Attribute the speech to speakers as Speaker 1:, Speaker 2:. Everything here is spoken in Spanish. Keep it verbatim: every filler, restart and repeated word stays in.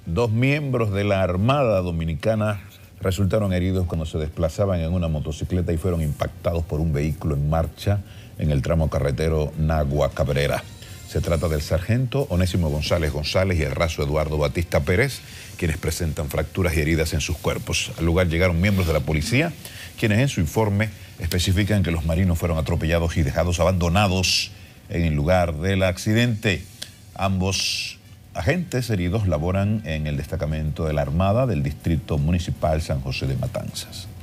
Speaker 1: Dos miembros de la Armada Dominicana resultaron heridos cuando se desplazaban en una motocicleta y fueron impactados por un vehículo en marcha en el tramo carretero Nagua-Cabrera. Se trata del sargento Onésimo González González y el raso Eduardo Batista Pérez, quienes presentan fracturas y heridas en sus cuerpos. Al lugar llegaron miembros de la policía, quienes en su informe especifican que los marinos fueron atropellados y dejados abandonados en el lugar del accidente. Ambos agentes heridos laboran en el destacamento de la Armada del Distrito Municipal San José de Matanzas.